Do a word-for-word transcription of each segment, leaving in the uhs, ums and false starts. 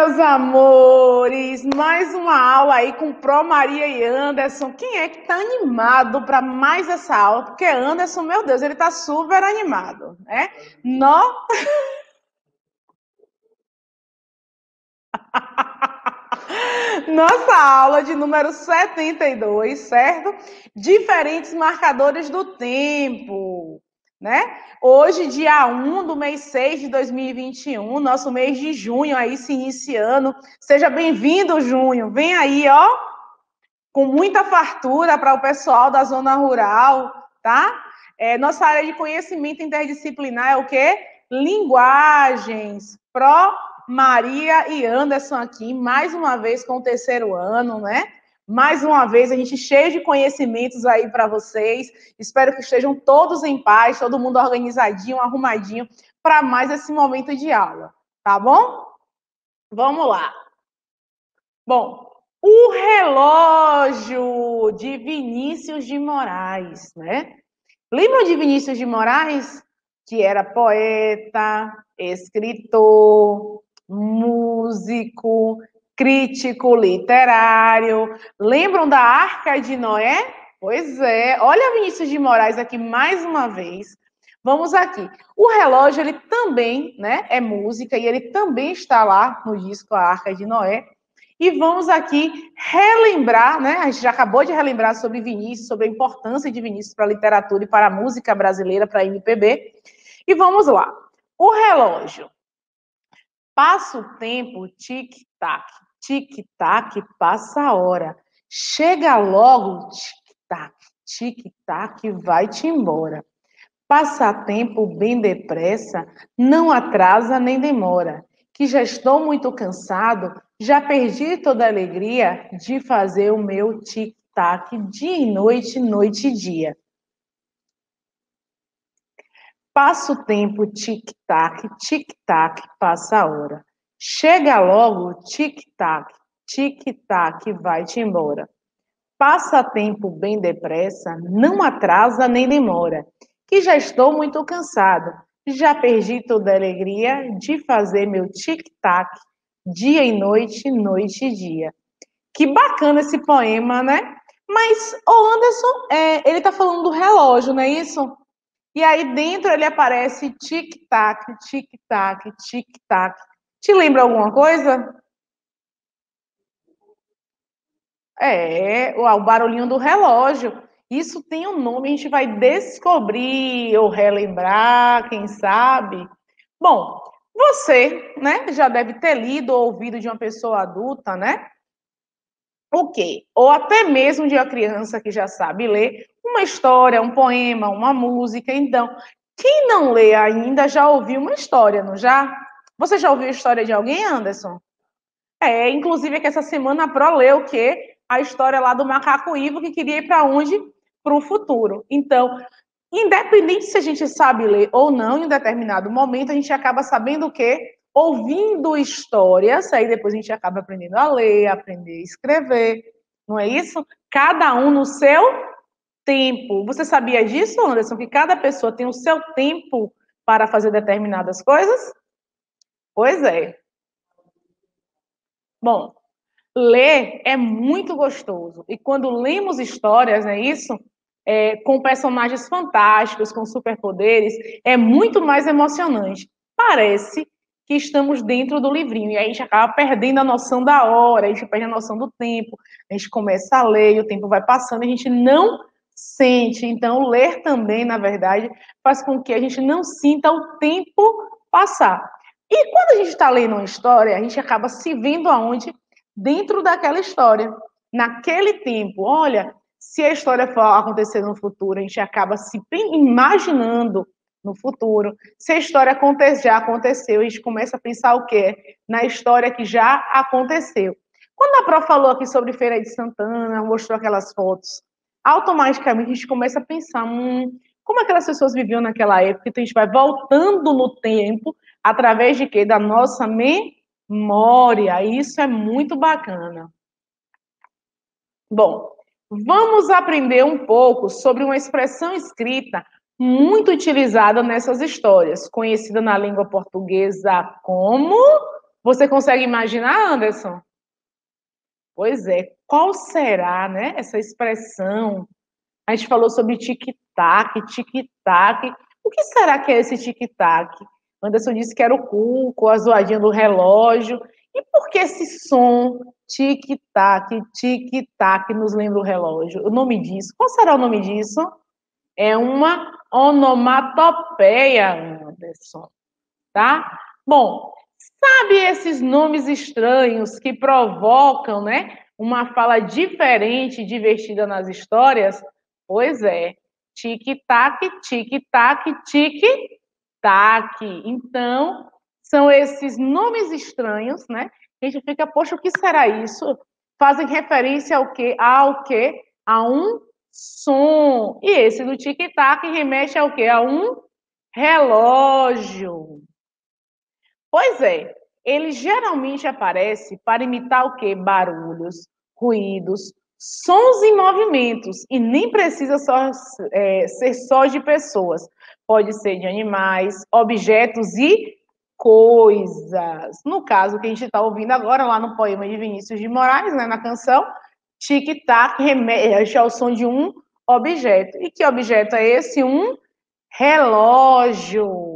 meus amores! Mais uma aula aí com Pro Maria e Anderson. Quem é que tá animado para mais essa aula? Porque Anderson, meu Deus, ele tá super animado, né? No... Nossa aula de número setenta e dois, certo? Diferentes marcadores do tempo, né? Hoje, dia um do mês seis de dois mil e vinte e um, nosso mês de junho aí se iniciando. Seja bem-vindo, junho. Vem aí, ó, com muita fartura para o pessoal da zona rural, tá? É, nossa área de conhecimento interdisciplinar é o quê? Linguagens. Pro Maria e Anderson aqui, mais uma vez com o terceiro ano, né? Mais uma vez, a gente cheio de conhecimentos aí para vocês. Espero que estejam todos em paz, todo mundo organizadinho, arrumadinho, para mais esse momento de aula, tá bom? Vamos lá. Bom, o relógio de Vinícius de Moraes, né? Lembram de Vinícius de Moraes? Que era poeta, escritor, músico, crítico literário. Lembram da Arca de Noé? Pois é. Olha Vinícius de Moraes aqui mais uma vez. Vamos aqui. O relógio, ele também, né, é música e ele também está lá no disco A Arca de Noé. E vamos aqui relembrar, né? A gente já acabou de relembrar sobre Vinícius, sobre a importância de Vinícius para a literatura e para a música brasileira, para a M P B. E vamos lá. O relógio. Passa o tempo, tic-tac, tic-tac, passa a hora. Chega logo, tic-tac, tic-tac, vai-te embora. Passa tempo bem depressa, não atrasa nem demora. Que já estou muito cansado, já perdi toda a alegria de fazer o meu tic-tac dia e noite, noite e dia. Passa o tempo, tic-tac, tic-tac, passa a hora. Chega logo, tic-tac, tic-tac, vai-te embora. Passa tempo bem depressa, não atrasa nem demora. Que já estou muito cansado, já perdi toda a alegria de fazer meu tic-tac, dia e noite, noite e dia. Que bacana esse poema, né? Mas o Anderson, é, ele tá falando do relógio, não é isso? E aí dentro ele aparece tic-tac, tic-tac, tic-tac. Te lembra alguma coisa? É, o barulhinho do relógio. Isso tem um nome, a gente vai descobrir ou relembrar, quem sabe. Bom, você, né, já deve ter lido ou ouvido de uma pessoa adulta, né? O quê? Ou até mesmo de uma criança que já sabe ler uma história, um poema, uma música. Então, quem não lê ainda já ouviu uma história, não já? Você já ouviu a história de alguém, Anderson? É, inclusive é que essa semana a Pro leu o quê? A história lá do macaco Ivo que queria ir para onde? Para o futuro. Então, independente se a gente sabe ler ou não, em um determinado momento, a gente acaba sabendo o quê? Ouvindo histórias, aí depois a gente acaba aprendendo a ler, aprender a escrever, não é isso? Cada um no seu tempo. Você sabia disso, Anderson? Que cada pessoa tem o seu tempo para fazer determinadas coisas? Pois é. Bom, ler é muito gostoso. E quando lemos histórias, não é isso? É, com personagens fantásticos, com superpoderes, é muito mais emocionante. Parece que estamos dentro do livrinho. E aí a gente acaba perdendo a noção da hora, a gente perde a noção do tempo. A gente começa a ler e o tempo vai passando e a gente não sente. Então, ler também, na verdade, faz com que a gente não sinta o tempo passar. E quando a gente está lendo uma história, a gente acaba se vendo aonde? Dentro daquela história, naquele tempo. Olha, se a história for acontecer no futuro, a gente acaba se imaginando no futuro. Se a história já aconteceu, a gente começa a pensar o quê? Na história que já aconteceu. Quando a Pro falou aqui sobre Feira de Santana, mostrou aquelas fotos, automaticamente a gente começa a pensar, hum, como aquelas pessoas viviam naquela época, então a gente vai voltando no tempo, através de quê? Da nossa memória. Isso é muito bacana. Bom, vamos aprender um pouco sobre uma expressão escrita muito utilizada nessas histórias, conhecida na língua portuguesa como Você consegue imaginar, Anderson? Pois é, qual será, né, essa expressão? A gente falou sobre tic-tac, tic-tac. O que será que é esse tic-tac? Anderson disse que era o cuco, a zoadinha do relógio. E por que esse som tic-tac, tic-tac nos lembra o relógio? O nome disso, qual será o nome disso? É uma onomatopeia, Anderson, tá? Bom, sabe esses nomes estranhos que provocam, né, uma fala diferente e divertida nas histórias? Pois é, tic-tac, tic-tac, tic-tac. Então, são esses nomes estranhos, né? A gente fica, poxa, o que será isso? Fazem referência ao quê? Ao quê? A um som. E esse do tic-tac remete ao quê? A um relógio. Pois é, ele geralmente aparece para imitar o quê? Barulhos, ruídos, sons e movimentos, e nem precisa só, é, ser só de pessoas. Pode ser de animais, objetos e coisas. No caso que a gente está ouvindo agora, lá no poema de Vinícius de Moraes, né, na canção, tic-tac remete ao som de um objeto. E que objeto é esse? Um relógio.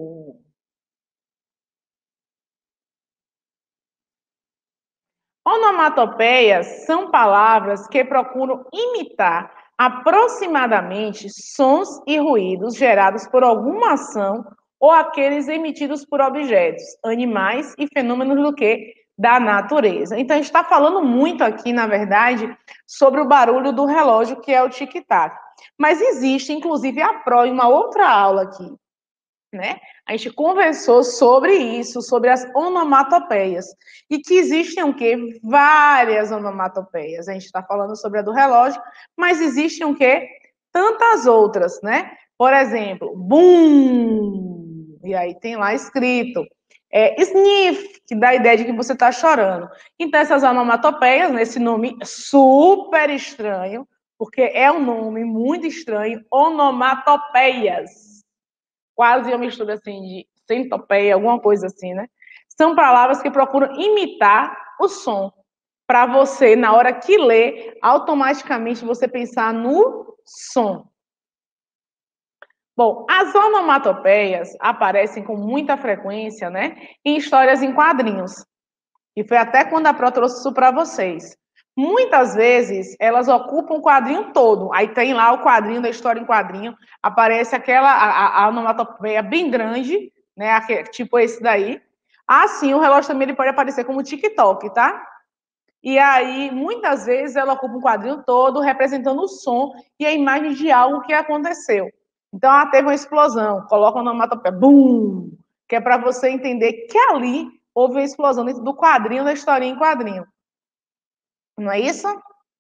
Onomatopeias são palavras que procuram imitar aproximadamente sons e ruídos gerados por alguma ação ou aqueles emitidos por objetos, animais e fenômenos do que? Da natureza. Então, a gente está falando muito aqui, na verdade, sobre o barulho do relógio, que é o tic-tac. Mas existe, inclusive, a Pro, em uma outra aula aqui, né? A gente conversou sobre isso, sobre as onomatopeias, e que existem o quê? Várias onomatopeias. A gente está falando sobre a do relógio, mas existem o quê? Tantas outras, né? Por exemplo, boom, e aí tem lá escrito, é, sniff, que dá a ideia de que você está chorando. Então, essas onomatopeias, nesse nome super estranho, porque é um nome muito estranho, onomatopeias, quase uma mistura assim de centopeia, alguma coisa assim, né? São palavras que procuram imitar o som, para você, na hora que lê, automaticamente você pensar no som. Bom, as onomatopeias aparecem com muita frequência, né, em histórias em quadrinhos. E foi até quando a Pro trouxe isso para vocês. Muitas vezes, elas ocupam o quadrinho todo. Aí tem lá o quadrinho da história em quadrinho, aparece aquela a, a onomatopeia bem grande, né, tipo esse daí. Assim, o relógio também ele pode aparecer como TikTok, tá? E aí, muitas vezes, ela ocupa um quadrinho todo, representando o som e a imagem de algo que aconteceu. Então, ela teve uma explosão, coloca a onomatopeia, bum, que é para você entender que ali houve uma explosão dentro do quadrinho, da historinha em quadrinho. Não é isso?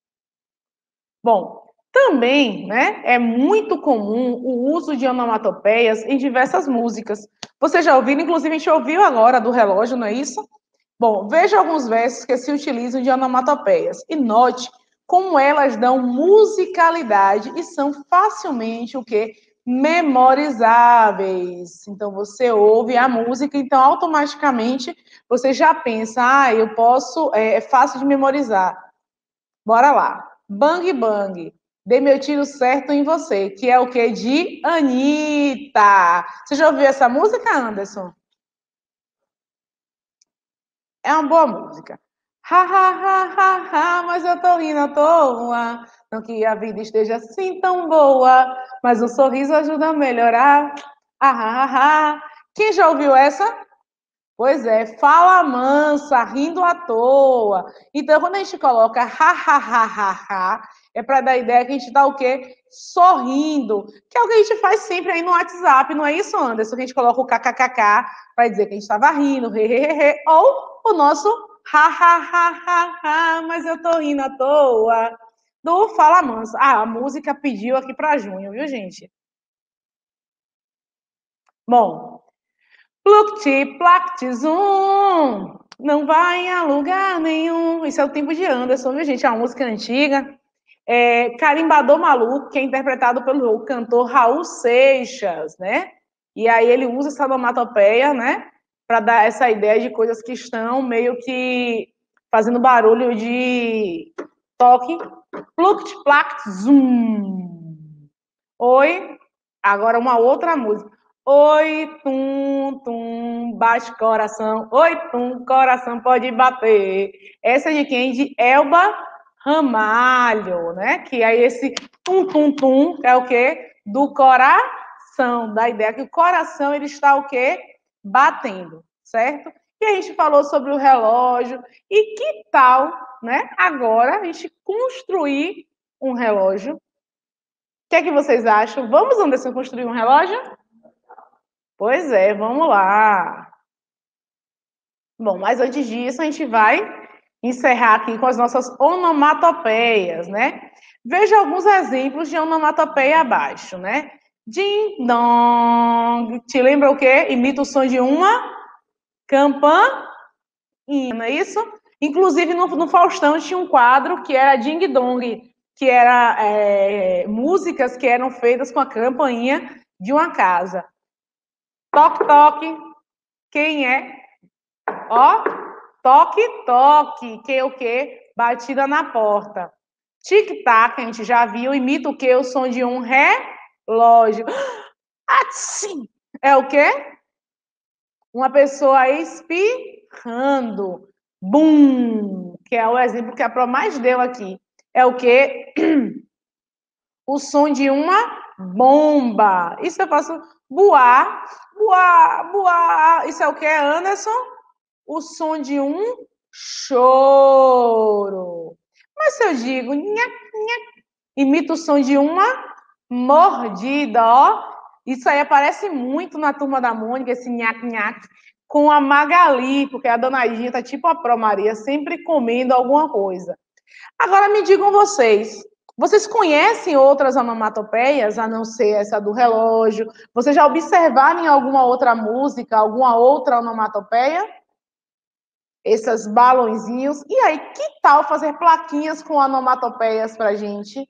Bom, também, né, é muito comum o uso de onomatopeias em diversas músicas. Você já ouviu? Inclusive, a gente ouviu agora do relógio, não é isso? Bom, veja alguns versos que se utilizam de onomatopeias e note como elas dão musicalidade e são facilmente o quê? Memorizáveis. Então, você ouve a música, então, automaticamente, você já pensa, ah, eu posso, é, é fácil de memorizar. Bora lá. Bang Bang. Dei meu tiro certo em você, que é o quê? De Anitta. Você já ouviu essa música, Anderson? É uma boa música. Ha, ha, ha, ha, ha, mas eu tô rindo à toa. Não que a vida esteja assim tão boa, mas um sorriso ajuda a melhorar. Ah, ha, ha, ha. Quem já ouviu essa? Pois é, fala mansa, rindo à toa. Então, quando a gente coloca ha, ha, ha, ha, ha, é para dar a ideia que a gente está o quê? Sorrindo, que é o que a gente faz sempre aí no WhatsApp, não é isso, Anderson? Que a gente coloca o kkkk para dizer que a gente estava rindo, he, he, he, he, ou o nosso ha, ha, ha, ha, ha, mas eu tô rindo à toa, do Fala Mansa. Ah, a música pediu aqui para junho, viu, gente? Bom, Plucti, placti, zum, não vai a lugar nenhum. Isso é o tempo de Anderson, viu, gente? É uma música antiga. É, Carimbador Maluco, que é interpretado pelo cantor Raul Seixas, né? E aí ele usa essa onomatopeia, né? para dar essa ideia de coisas que estão meio que fazendo barulho de toque. Pluct, plact, zoom. Oi, agora uma outra música. Oi, tum, tum, bate coração. Oi, tum, coração pode bater. Essa é de quem? De Elba Ramalho, né? Que aí esse tum, tum, tum é o quê? Do coração, da ideia que o coração ele está o quê? Batendo, certo? E a gente falou sobre o relógio. E que tal, né? Agora a gente construir um relógio. O que é que vocês acham? Vamos, Anderson, construir um relógio? Pois é, vamos lá. Bom, mas antes disso, a gente vai encerrar aqui com as nossas onomatopeias, né? Veja alguns exemplos de onomatopeia abaixo, né? Ding dong. Te lembra o quê? Imita o som de uma campainha, não é isso? Inclusive, no, no Faustão tinha um quadro que era Ding Dong, que era é, músicas que eram feitas com a campainha de uma casa. Toque, toque. Quem é? Ó, toque, toque. Que é o quê? Batida na porta. Tic-tac, a gente já viu. Imita o quê? O som de um relógio. Assim. É o quê? Uma pessoa espirrando. Bum. Que é o exemplo que a Pro mais deu aqui. É o quê? O som de uma bomba. Isso eu faço voar, voar, voar. Isso é o que, Anderson? O som de um choro. Mas se eu digo nha, nha, imita o som de uma mordida, ó. Isso aí aparece muito na Turma da Mônica, esse nhaque, nhaque, com a Magali, porque a Dona Idinha tá tipo a Pro Maria, sempre comendo alguma coisa. Agora me digam vocês, vocês conhecem outras onomatopeias, a não ser essa do relógio? Vocês já observaram em alguma outra música, alguma outra onomatopeia? Esses balãozinhos. E aí, que tal fazer plaquinhas com onomatopeias pra gente?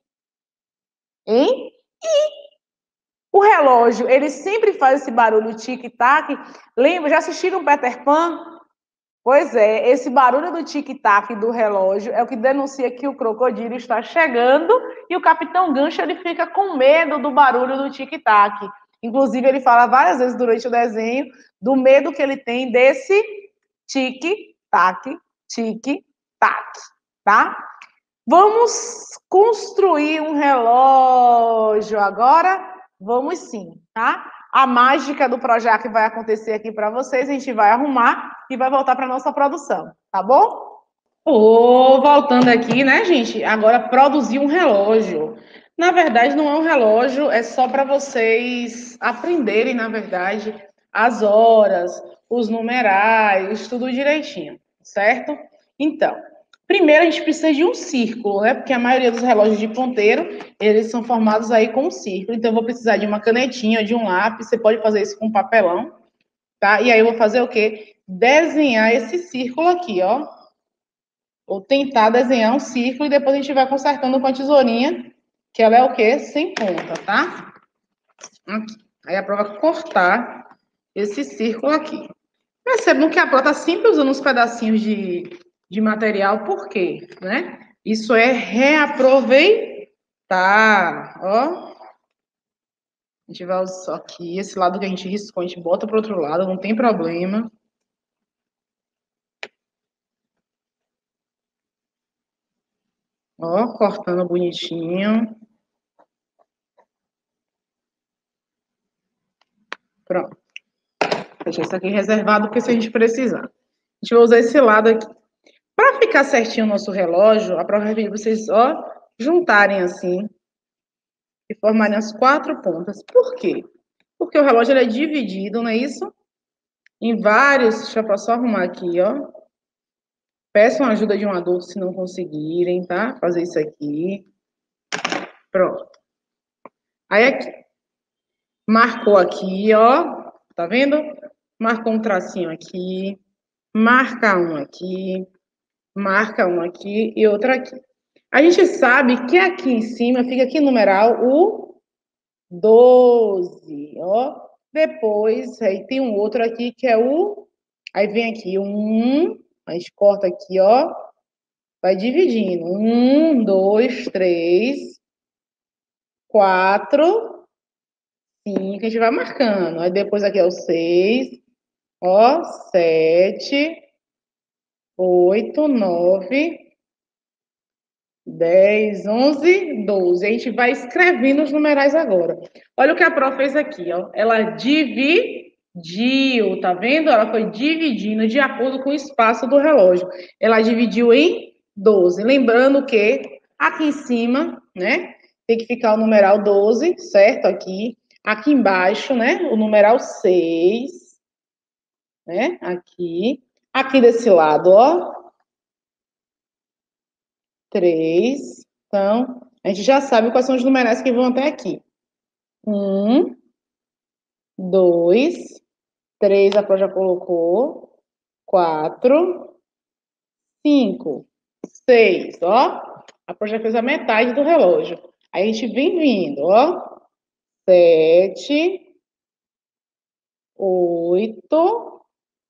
Hein? E o relógio, ele sempre faz esse barulho tic-tac. Lembra, já assistiram Peter Pan? Pois é, esse barulho do tic-tac do relógio é o que denuncia que o crocodilo está chegando e o Capitão Gancho ele fica com medo do barulho do tic-tac. Inclusive, ele fala várias vezes durante o desenho do medo que ele tem desse tic-tac, tic-tac, tá? Vamos construir um relógio agora? Vamos sim, tá? A mágica do Projac vai acontecer aqui para vocês, a gente vai arrumar e vai voltar para a nossa produção, tá bom? Oh, voltando aqui, né, gente? Agora produzir um relógio. Na verdade, não é um relógio, é só para vocês aprenderem, na verdade, as horas, os numerais, tudo direitinho, certo? Então, primeiro a gente precisa de um círculo, né? Porque a maioria dos relógios de ponteiro, eles são formados aí com um círculo. Então, eu vou precisar de uma canetinha, de um lápis. Você pode fazer isso com papelão, tá? E aí eu vou fazer o quê? Desenhar esse círculo aqui, ó. Vou tentar desenhar um círculo e depois a gente vai consertando com a tesourinha, que ela é o quê? Sem ponta, tá? Aqui. Aí a prova é cortar esse círculo aqui. Percebam que a Pro tá sempre usando uns pedacinhos de, de material, por quê? Né? Isso é reaproveitar, ó. A gente vai usar aqui, esse lado que a gente riscou, a gente bota para o outro lado, não tem problema. Ó, cortando bonitinho. Pronto. Deixa isso aqui reservado, porque se a gente precisar. A gente vai usar esse lado aqui. Para ficar certinho o nosso relógio, a prova é vocês, ó, juntarem assim e formarem as quatro pontas. Por quê? Porque o relógio ele é dividido, não é isso? Em vários, deixa eu só arrumar aqui, ó. Peçam a ajuda de um adulto se não conseguirem, tá? Fazer isso aqui. Pronto. Aí aqui. Marcou aqui, ó. Tá vendo? Marcou um tracinho aqui. Marca um aqui. Marca um aqui e outro aqui. A gente sabe que aqui em cima fica aqui numeral o doze, ó. Depois, aí tem um outro aqui que é o Aí vem aqui um, a gente corta aqui, ó, vai dividindo. Um, dois, três, quatro, cinco, a gente vai marcando. Aí depois aqui é o seis, ó, sete, oito, nove, dez, onze, doze. A gente vai escrevendo os numerais agora. Olha o que a prof fez aqui, ó. Ela dividiu, tá vendo? Ela foi dividindo de acordo com o espaço do relógio. Ela dividiu em doze. Lembrando que aqui em cima, né, tem que ficar o numeral doze, certo? Aqui. Aqui embaixo, né, o numeral seis, né, aqui. Aqui desse lado, ó, três. Então, a gente já sabe quais são os numerais que vão até aqui. Um, dois, três, a Pro já colocou. Quatro, cinco, seis, ó. A Pro já fez a metade do relógio. Aí a gente vem vindo, ó. Sete, oito,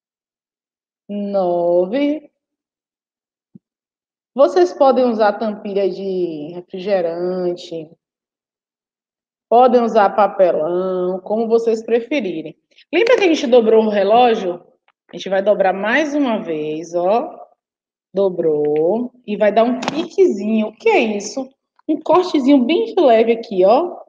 nove. Vocês podem usar tampilha de refrigerante, podem usar papelão, como vocês preferirem. Lembra que a gente dobrou o relógio? A gente vai dobrar mais uma vez, ó. Dobrou. E vai dar um piquezinho. O que é isso? Um cortezinho bem de leve aqui, ó.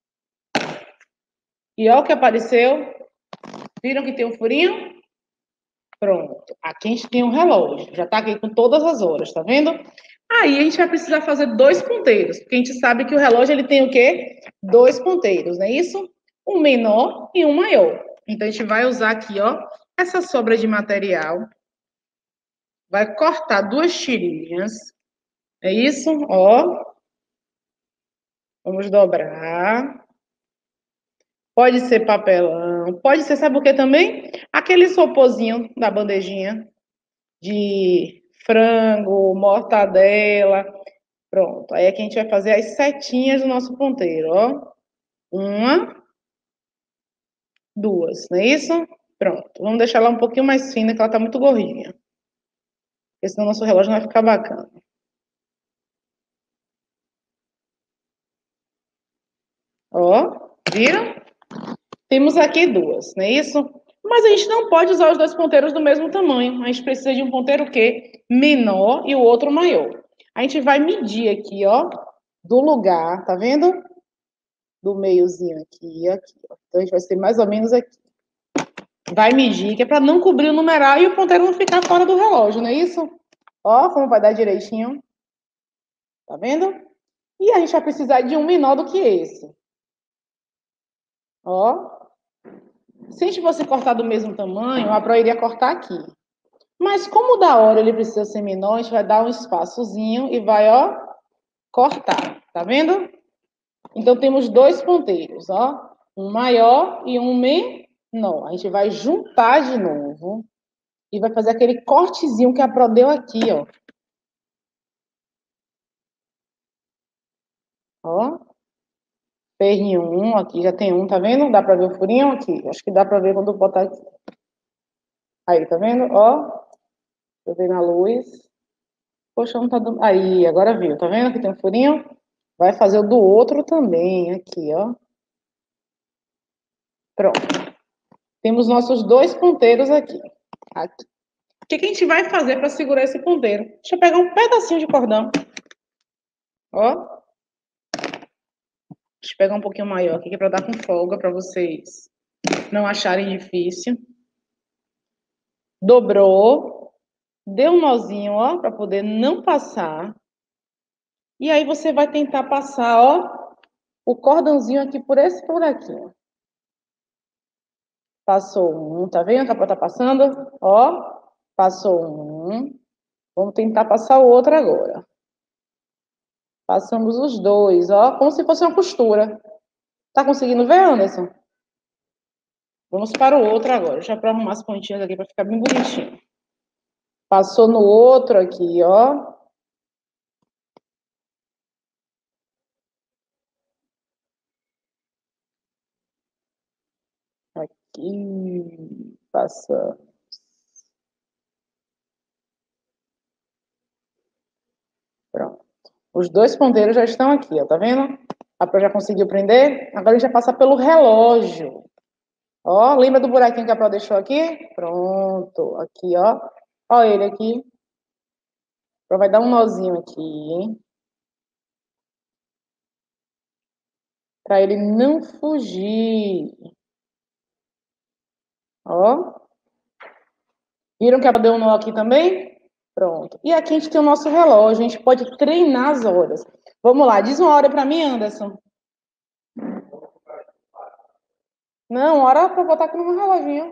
E ó o que apareceu. Viram que tem um furinho? Pronto. Aqui a gente tem um relógio. Já tá aqui com todas as horas, tá vendo? Aí a gente vai precisar fazer dois ponteiros, porque a gente sabe que o relógio ele tem o quê? Dois ponteiros, não é isso? Um menor e um maior. Então a gente vai usar aqui, ó, essa sobra de material. Vai cortar duas tirinhas. É isso? Ó. Vamos dobrar. Pode ser papelão. Pode ser, sabe o que também? Aquele isoporzinho da bandejinha de frango, mortadela. Pronto. Aí aqui a gente vai fazer as setinhas do nosso ponteiro, ó. Uma, duas, não é isso? Pronto. Vamos deixar ela um pouquinho mais fina, que ela tá muito gordinha. Porque senão nosso relógio não vai ficar bacana. Ó, viram? Temos aqui duas, não é isso? Mas a gente não pode usar os dois ponteiros do mesmo tamanho. A gente precisa de um ponteiro o quê? Menor e o outro maior. A gente vai medir aqui, ó, do lugar, tá vendo? Do meiozinho aqui, aqui, ó. Então a gente vai ser mais ou menos aqui. Vai medir, que é para não cobrir o numeral e o ponteiro não ficar fora do relógio, não é isso? Ó, como vai dar direitinho. Tá vendo? E a gente vai precisar de um menor do que esse. Ó. Se a gente fosse cortar do mesmo tamanho, a Pro iria cortar aqui. Mas como da hora ele precisa ser menor, a gente vai dar um espaçozinho e vai, ó, cortar. Tá vendo? Então temos dois ponteiros, ó. Um maior e um menor. A gente vai juntar de novo e vai fazer aquele cortezinho que a Pro deu aqui, ó. Ó. Fez em um, aqui já tem um, tá vendo? Dá pra ver o furinho aqui? Acho que dá pra ver quando eu botar aqui. Aí, tá vendo? Ó. Eu ver na luz. Poxa, não tá dando. Aí, agora viu, tá vendo que tem um furinho? Vai fazer o do outro também, aqui, ó. Pronto. Temos nossos dois ponteiros aqui. Aqui. O que, que a gente vai fazer para segurar esse ponteiro? Deixa eu pegar um pedacinho de cordão. Ó. Deixa eu pegar um pouquinho maior aqui, que é para dar com folga, para vocês não acharem difícil. Dobrou. Deu um nozinho, ó, para poder não passar. E aí você vai tentar passar, ó, o cordãozinho aqui por esse buraquinho. Passou um, tá vendo que a Pro tá passando? Ó, passou um. Vamos tentar passar o outro agora. Passamos os dois, ó, como se fosse uma costura. Tá conseguindo ver, Anderson? Vamos para o outro agora. Deixa eu arrumar as pontinhas aqui para ficar bem bonitinho. Passou no outro aqui, ó. Aqui, passamos. Os dois ponteiros já estão aqui, ó, tá vendo? A Pro já conseguiu prender. Agora a gente vai passar pelo relógio. Ó, lembra do buraquinho que a Pro deixou aqui? Pronto, aqui, ó. Ó ele aqui. A Pro vai dar um nozinho aqui, hein? Para ele não fugir. Ó. Viram que a Pro deu um nó aqui também? Pronto. E aqui a gente tem o nosso relógio. A gente pode treinar as horas. Vamos lá, diz uma hora para mim, Anderson. Não, hora para botar aqui no meu reloginho.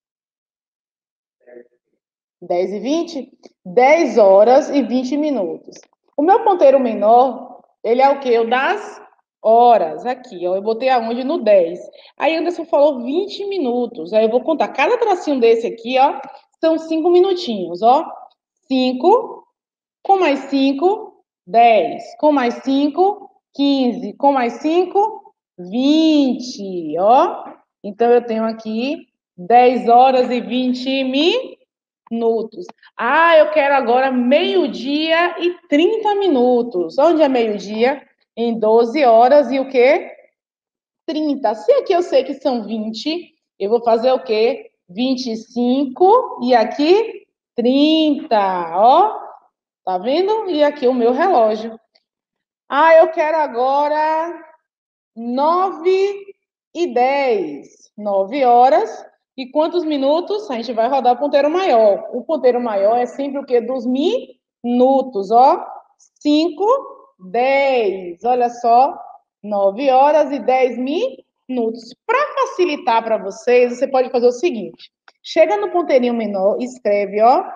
dez e vinte? dez horas e vinte minutos. O meu ponteiro menor, ele é o quê? O das horas. Aqui, ó. Eu botei aonde? No dez. Aí Anderson falou vinte minutos. Aí eu vou contar. Cada tracinho desse aqui, ó, são cinco minutinhos, ó. cinco, com mais cinco, dez. Com mais cinco, quinze. Com mais cinco, vinte, ó. Então, eu tenho aqui dez horas e vinte minutos. Ah, eu quero agora meio-dia e trinta minutos. Onde é meio-dia? Em doze horas e o quê? trinta. Se aqui eu sei que são vinte, eu vou fazer o quê? vinte e cinco e aqui trinta, ó. Tá vendo? E aqui o meu relógio. Ah, eu quero agora nove e dez. nove horas. E quantos minutos? A gente vai rodar o ponteiro maior. O ponteiro maior é sempre o quê? Dos minutos, ó. cinco, dez. Olha só. nove horas e dez minutos. Para facilitar para vocês, você pode fazer o seguinte. Chega no ponteirinho menor, escreve, ó.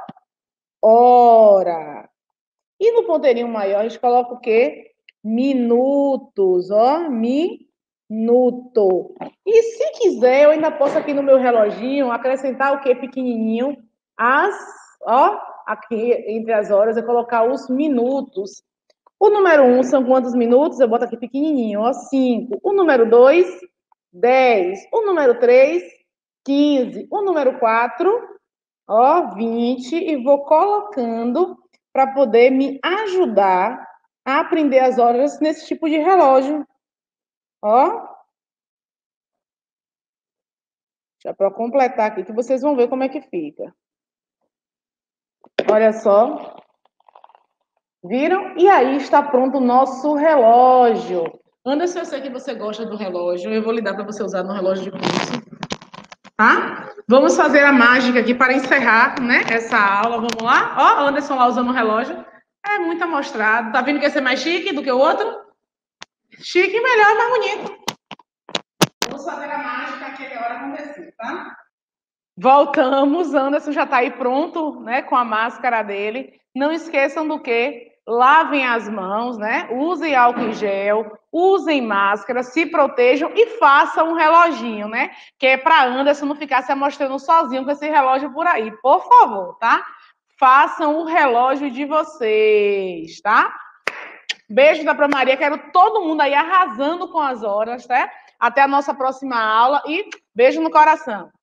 Hora. E no ponteirinho maior, a gente coloca o quê? Minutos, ó. Minuto. E se quiser, eu ainda posso aqui no meu reloginho acrescentar o quê? Pequenininho. As, ó, aqui entre as horas, eu colocar os minutos. O número um são quantos minutos? Eu boto aqui pequenininho, ó, cinco. O número dois, dez. O número três, quinze. O número quatro, ó, vinte. E vou colocando para poder me ajudar a aprender as horas nesse tipo de relógio. Ó. Já para completar aqui, que vocês vão ver como é que fica. Olha só. Viram? E aí está pronto o nosso relógio. Anderson, eu sei que você gosta do relógio. Eu vou lhe dar para você usar no relógio de pulso. Tá? Vamos fazer a mágica aqui para encerrar, né, essa aula. Vamos lá? Ó, Anderson lá usando o relógio. É muito amostrado. Tá vendo que esse é mais chique do que o outro? Chique, melhor, mais bonito. Vamos fazer a mágica aquele hora acontecer, tá? Voltamos. Anderson já está aí pronto, né, com a máscara dele. Não esqueçam do quê? Lavem as mãos, né? Usem álcool em gel, usem máscara, se protejam e façam um reloginho, né? Que é para Anderson não ficar se amostrando sozinho com esse relógio por aí. Por favor, tá? Façam o relógio de vocês, tá? Beijo da Pro Maria. Quero todo mundo aí arrasando com as horas, tá? Até a nossa próxima aula e beijo no coração.